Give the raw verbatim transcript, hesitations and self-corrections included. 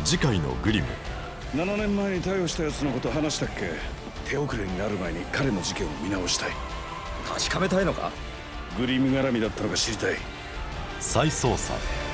次回のグリム。 ななねんまえに逮捕したやつのこと話したっけ？手遅れになる前に彼の事件を見直したい。 確かめたいのか？ グリム絡みだったのか知りたい。 再捜査。